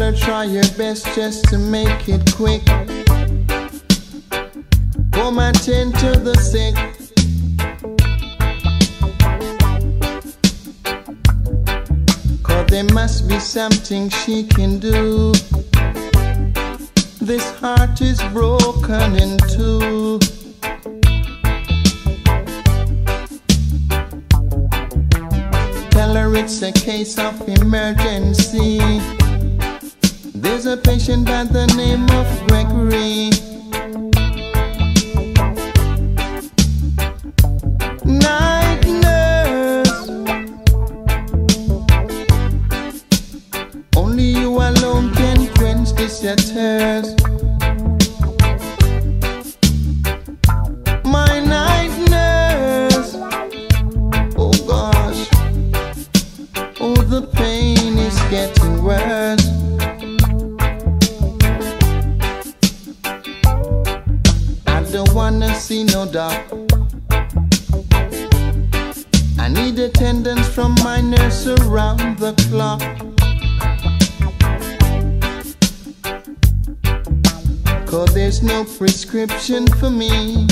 Girl, try your best just to make it quick. Come and tend to the sick. Cause there must be something she can do. This heart is broken in two. Tell her it's a case of emergency. There's a patient by the name of Gregory. Night nurse, only you alone can quench this thirst. My night nurse, oh gosh, oh the pain is getting worse. I don't wanna see no doc. I need attendance from my nurse around the clock. Cause there's no prescription for me.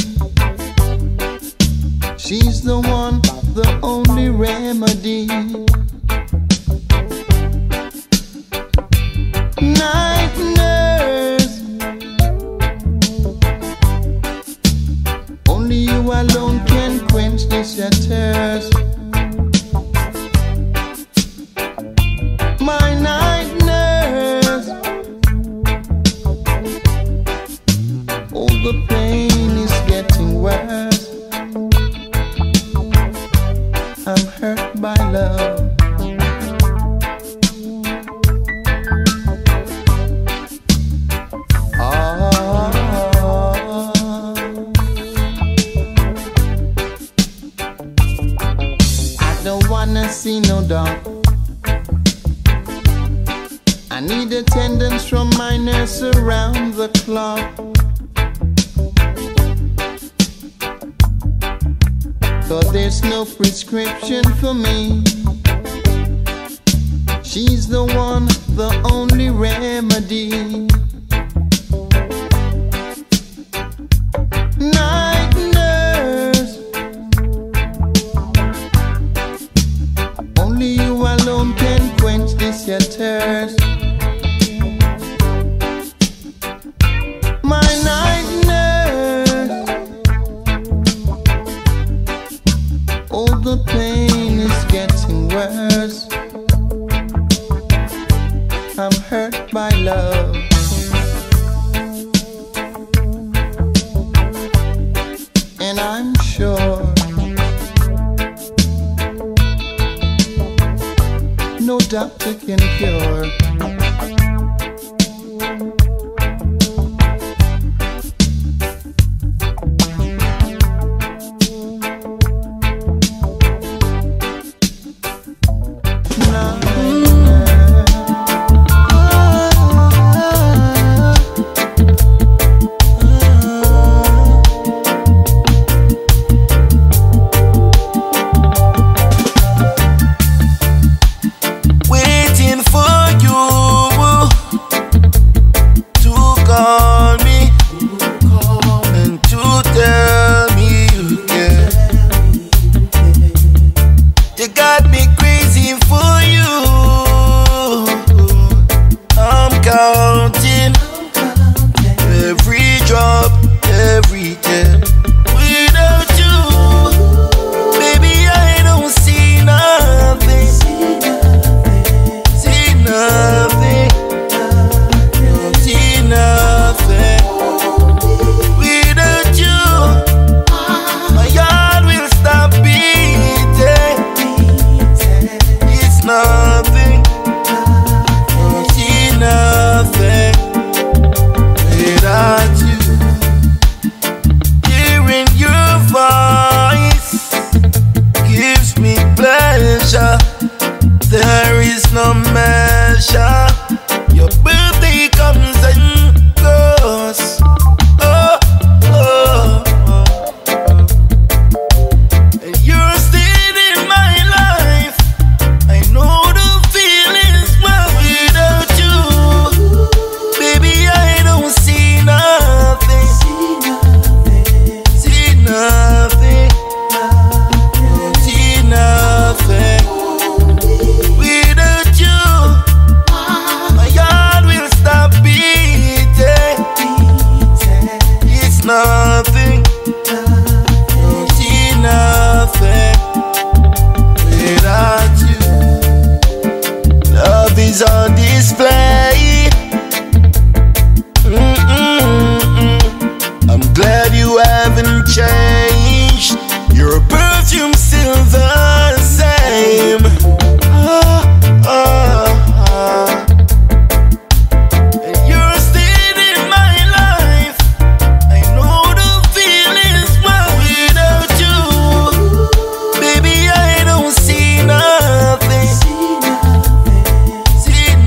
She's the one, the only remedy. Night nurse, only you alone can quench this thirst. My night nurse, oh the pain is getting worse. I'm hurt by love. I don't wanna see no dog. I need attendance from my nurse around the clock. Cause there's no prescription for me. She's the one, the only remedy. Night nurse, only you alone can quench this thirst. My night nurse, oh the pain is getting worse. I'm hurt by love. And I'm sure no doctor can cure. Waiting for you.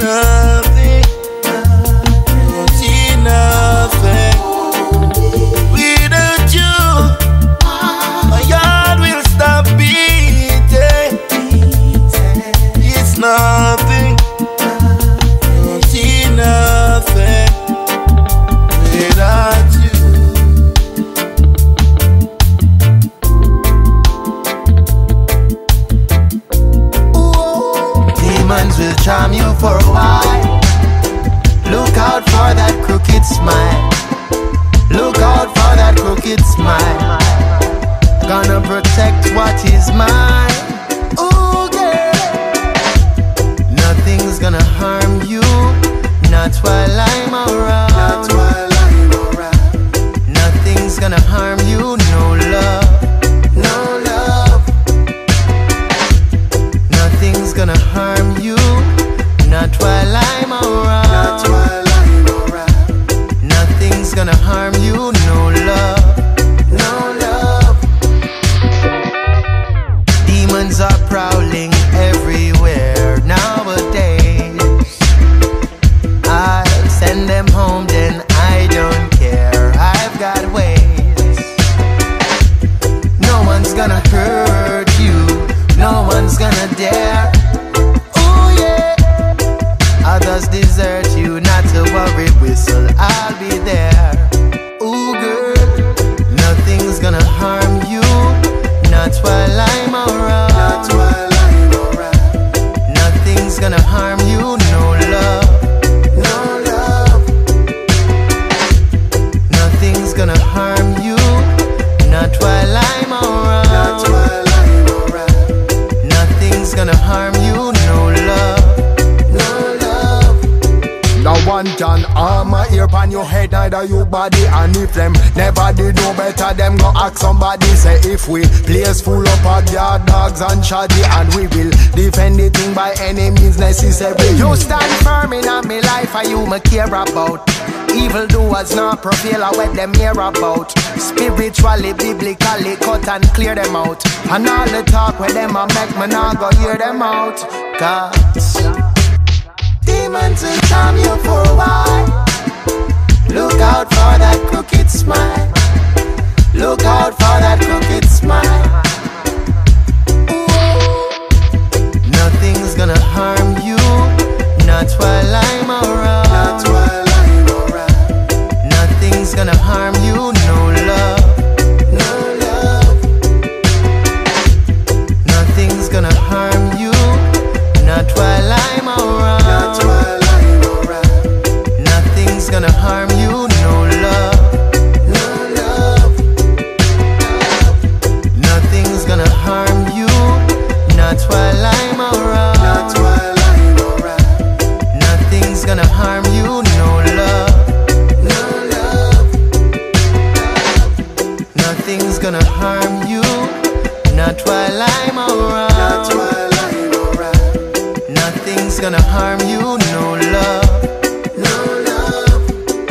nothing. Don't see nothing. Without you, my heart will stop beating. It's nothing. Don't see nothing without you. Demons will charm you for a while. Look out for that crooked smile. Look out for that crooked smile. Gonna protect what is mine. Ooh, girl. Nothing's gonna harm you, not while I'm around. Not while I'm around. Nothing's gonna harm you, no love, no love. Nothing's gonna harm you, not while I'm around. Not while I'm around. Nothing's gonna harm you, no love, no love. Demons are prowling everywhere nowadays. I'll send them home, then I don't care. I've got ways. No one's gonna hurt you, no one's gonna dare. Ooh, yeah. Others desert you, not to worry, whistle, I'll be there. Ooh, girl, nothing's gonna harm you, not while I'm around. Not while I'm around. Nothing's gonna harm you, no love, no love. Nothing's gonna harm you, not while I'm around. Not while I'm around. Nothing's gonna harm you, no love, no love. No one can harm a ear on your head, neither your body. And if them never did know better, them go ask somebody. Say if we place full up our guard dogs and shoddy, and we will defend the thing by any means necessary. You stand firm in a me life, and you me care about. Evil doers not prevail, what them hear about. Spiritually, biblically, cut and clear them out. And all the talk with them I make me not go hear them out. Cause demons will charm you for a while. Look out for that crooked smile. Look out for that crooked smile. Ooh. Nothing's gonna harm you, not while I'm around. Not while I'm around. Nothing's gonna harm you, no love, no love. Nothing's gonna harm you, not while I'm around. Not while I'm around. Nothing's gonna harm you, no love, no love. Nothing's gonna harm you, not while I'm around. Not while I'm around. Nothing's gonna harm you, no love, no love. Nothing's gonna harm you, not while I'm around. Not while I'm around. Nothing's gonna harm you, no love, no love.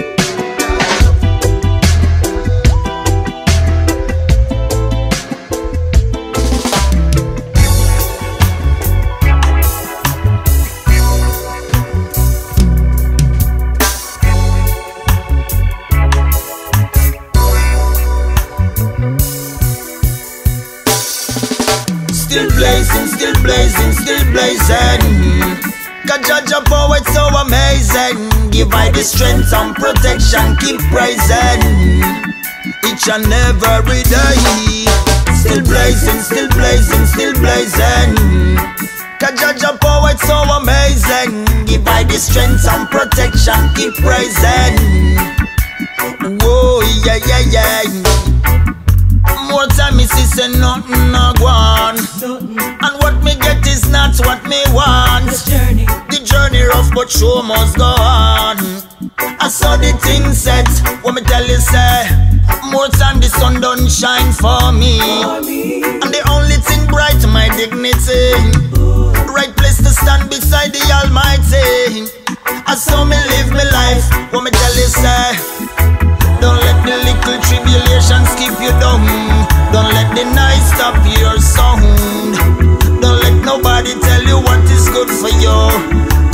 Still blazing, still blazing, still blazing. God judge your power, it's so amazing. Give I the strength and protection, keep praising each and every day. Still blazing, still blazing, still blazing. God judge your power, it's so amazing. Give I the strength and protection, keep praising. Whoa, yeah, yeah, yeah. More time me see say nothing no go on. And what me get is not what me want. The journey rough but show must go on. I saw the thing set, what me tell you say. More time the sun don't shine for me. And the only thing bright my dignity. Right place to stand beside the Almighty. I saw me live my life, what me tell you say. Don't let the little tribulations keep you down. Don't let the night stop your sound. Don't let nobody tell you what is good for you.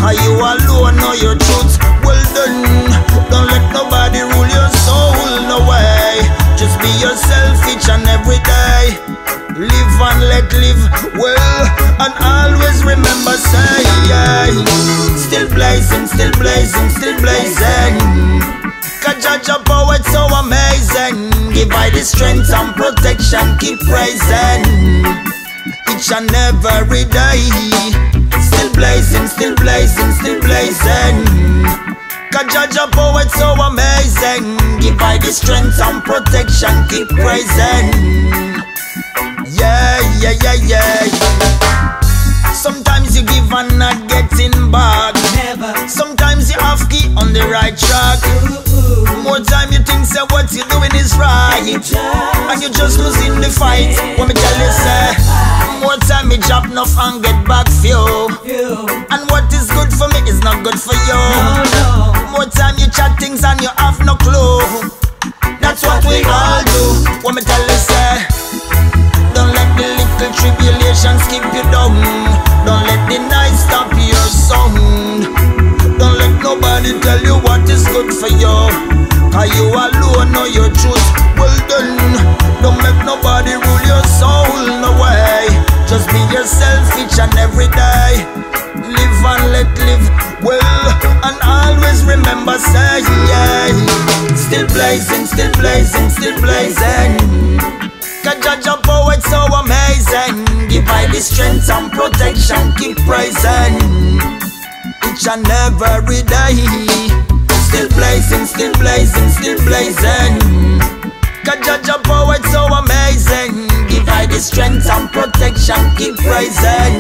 Cause you alone know your truth. Well done. Don't let nobody rule your soul, no way. Just be yourself each and every day. Live and let live well, and always remember say still blazing, still blazing, still blazing. Cause Jah power it's so amazing. Give I the strength and protection, keep praising each and every day. Still blazing, still blazing, still blazing. Cause Jah power it's so amazing. Give I the strength and protection, keep praising. Yeah, yeah, yeah, yeah. Sometimes you give and not getting back. Never. Sometimes you have key on the right track. More time you think say what you're doing is right, and you just losing the fight. When me tell you say, more time me drop enough and get back few. And what is good for me is not good for you. More time you chat things and you have no clue. That's what we all do. When me tell you say, don't let the little tribulations keep you down. Don't let the night stop your sound. Don't let nobody tell you what is good for you. Cause you alone know your truth. Well done. Don't make nobody rule your soul, no way. Just be yourself each and every day. Live and let live well, and always remember say still blazing, still blazing, still blazing. Cause Jah power it's so amazing. Give I the strength and protection, keep praising each and every day. Still blazing, still blazing, still blazing. Cause Jah power it's so amazing. Give I the strength and protection, keep praising.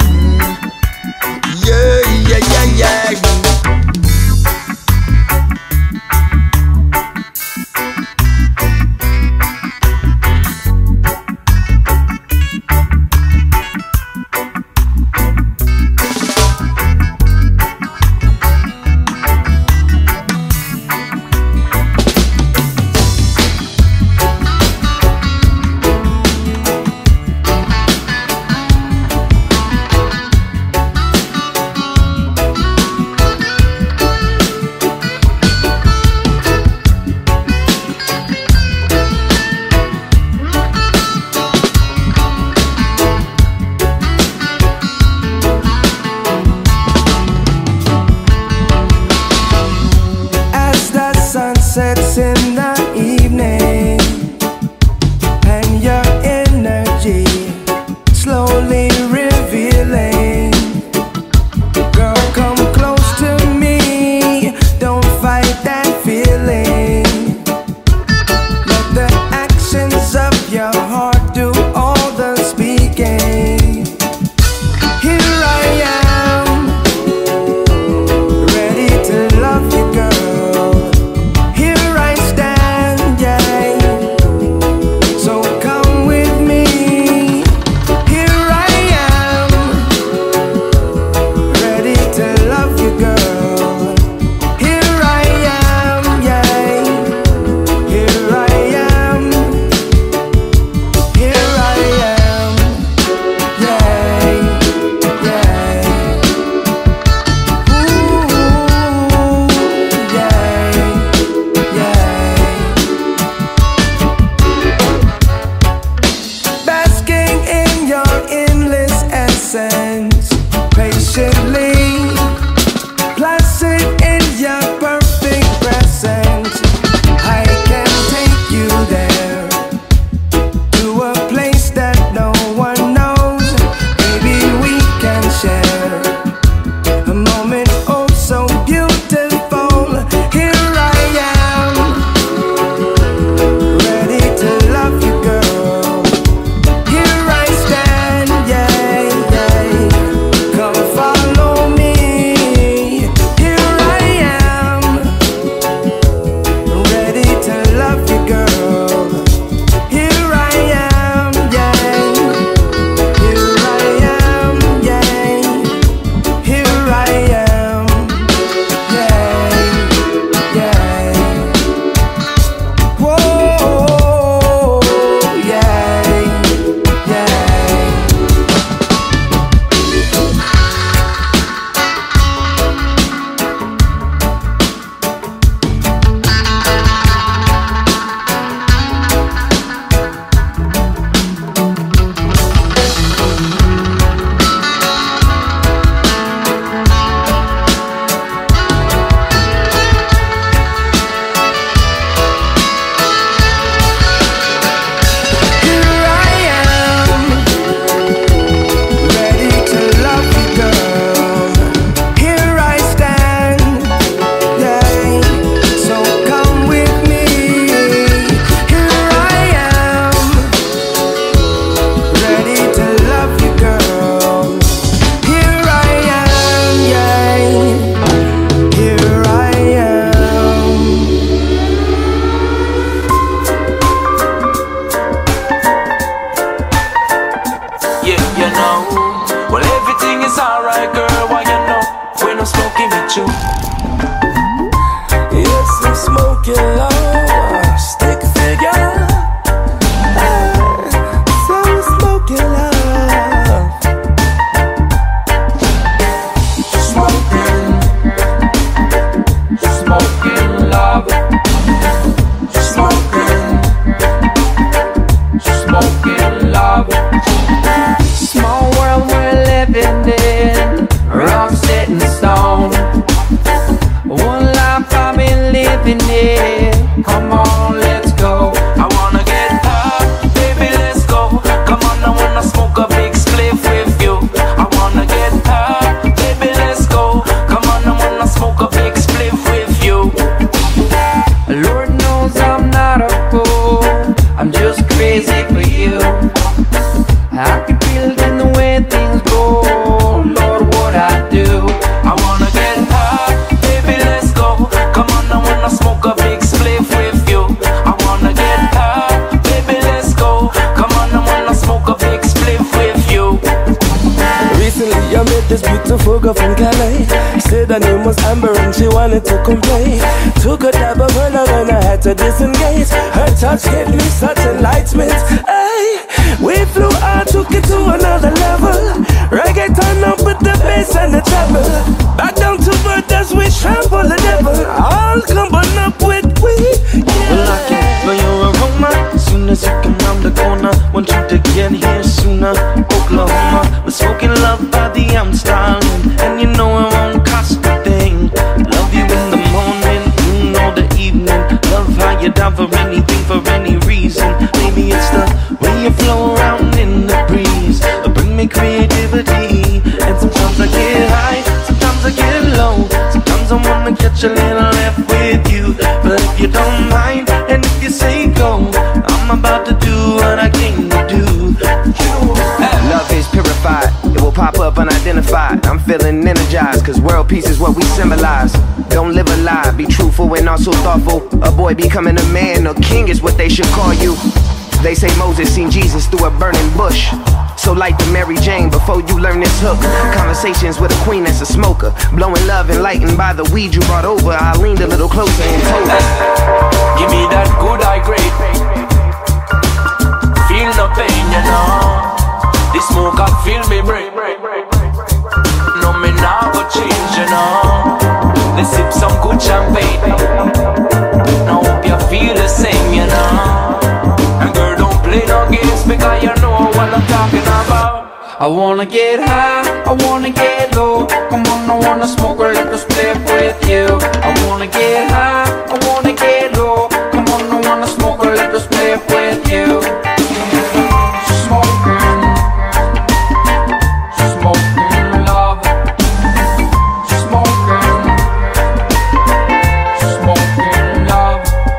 Yeah, yeah, yeah, yeah. Yes, I'm smoking low, stick figure. So I'm smoking love. Smoking love. Smoking love. Small world we're living in, rock set in stone. One life I've been living in. Come on, let's go. I wanna get high, baby, let's go. Come on, I wanna smoke a big spliff with you. I wanna get high, baby, let's go. Come on, I wanna smoke a big spliff with you. Lord knows I'm not a fool, I'm just crazy for you. I can feel it in the way things go. Lord, what I do. I wanna get high, baby, let's go. Come on, I wanna smoke a big spliff with you. I wanna get high, baby, let's go. Come on, I wanna smoke a big spliff with you. Recently I met this beautiful girl from Calais. Said her name was Amber and she wanted to come play. Took a dab of her love and I had to disengage. Her touch gave me such enlightenment. Hey, we flew out, took it to another level. Reggaeton up with the bass and the treble. Back down to earth as we trample the devil. All coming up with we. Well, I can feel your aroma as soon as you come round the corner. Want you to get here sooner. Oklahoma, we're smoking love by the Amstalin, and you know it won't cost a thing. Love you in the morning, noon or the evening. Love how you down for anything, for any reason. Maybe it's the way you flow around in the breeze. Bring me creativity, and sometimes I get high, sometimes I get low. Sometimes I wanna catch a little laugh with you. But if you don't mind, and if you say go, I'm about to do what I came to do. Love is purified, it will pop up unidentified. I'm feeling energized, cause world peace is what we symbolize. Don't live a lie, be truthful and also thoughtful. A boy becoming a man, a king is what they should call you. They say Moses seen Jesus through a burning bush. So light the Mary Jane before you learn this hook. Conversations with a queen that's a smoker. Blowing love enlightened by the weed you brought over. I leaned a little closer and told her, give me that good high grade. Feel no pain, you know. This smoke can feel me break. No, me now go change, you know. Let's sip some good champagne. Now hope you feel the same, you know. And girl, don't play no games, because you know what I'm talking about. I wanna get high, I wanna get low. Come on, I wanna smoke a little spliff with you. I wanna get high, I wanna get low. Come on, I wanna smoke a little spliff with you. Smoking love. Smoking love.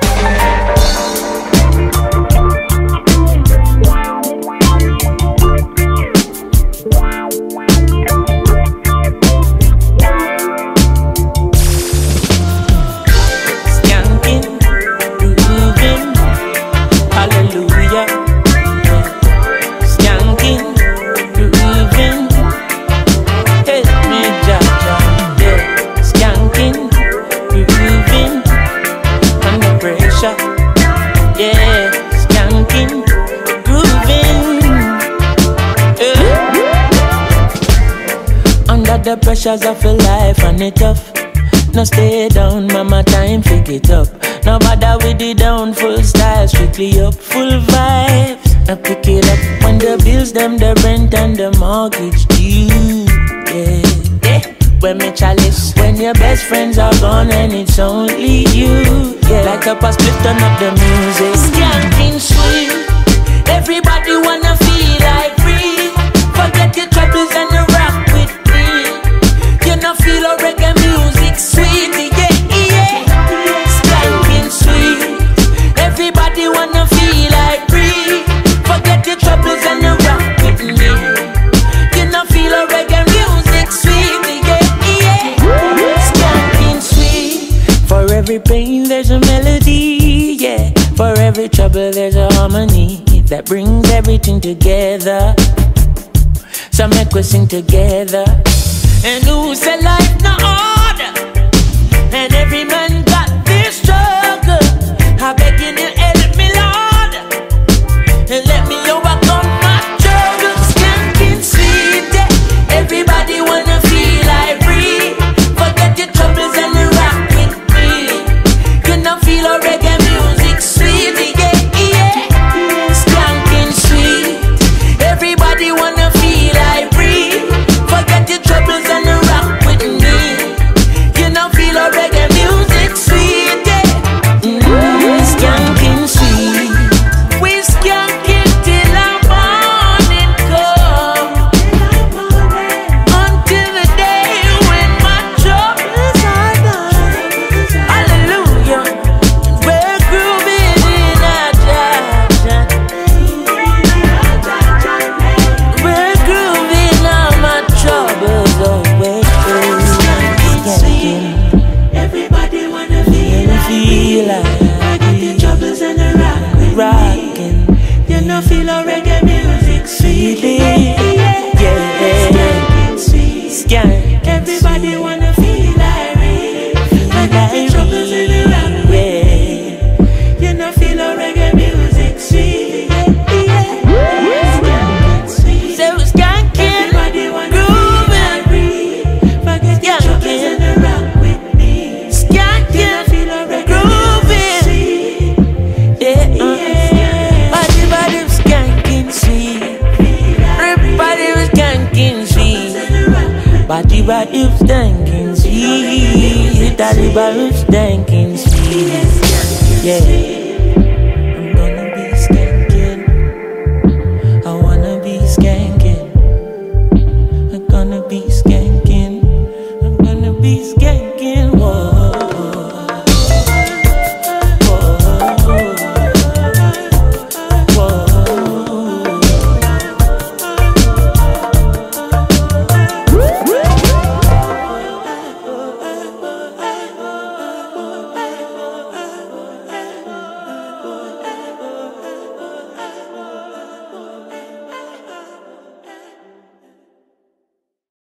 The pressures of a life and it tough. No stay down, mama, time pick it up. No bother with the down, full style, strictly up, full vibes. I pick it up when the bills, them, the rent and the mortgage due. Yeah, yeah. When me chalice, when your best friends are gone and it's only you. Yeah, like up a split, turn up the music. Skanking sweet, everybody wanna feel like free. Forget your troubles and the rock with me. You know feel a reggae music sweet, yeah, yeah. Skanking sweet, everybody wanna feel like free. Forget your troubles and the rock with me. You know feel a reggae music sweet, yeah, yeah. Skanking sweet. For every pain there's a melody, yeah. For every trouble there's a harmony that brings everything together. So make we sing together. And who say life no order? no feel a reggae music sweet. Yeah, skank. Everybody wanna feel irate. Forget the troubles in the rock with me. You no feel a reggae music sweet. So skanking, grooving, forget the troubles in the rock with me. Skanking, grooving, Body was skanking sweet. Everybody was skanking sweet. Body was skanking sweet. Body was skanking sweet. Yeah.